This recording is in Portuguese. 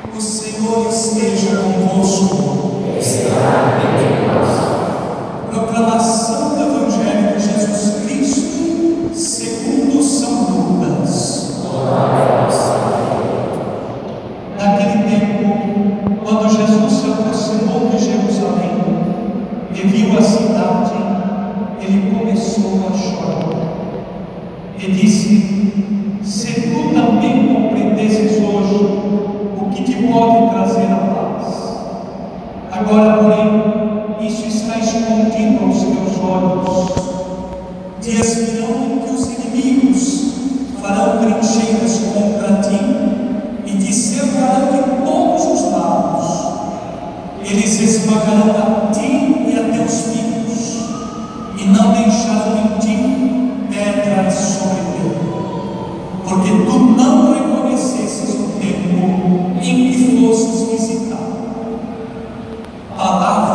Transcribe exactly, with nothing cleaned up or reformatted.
O Senhor esteja convosco. Está entre nós. Proclamação do Evangelho de Jesus Cristo segundo São Lucas. Glória a Senhor. Naquele tempo, quando Jesus se aproximou de Jerusalém e viu a cidade, ele começou a chorar e disse: se tu também compreendesses hoje o que te pode trazer a paz. Agora, porém, isso está escondido aos teus olhos. Dias virão em que os inimigos farão trincheiras contra ti e te cercarão de todos os lados. Eles esmagarão a ti e a teus filhos, e não deixarão em ti pedra sobre pedra, porque tu não reconhecesses o tempo em que fostes visitado. Palavra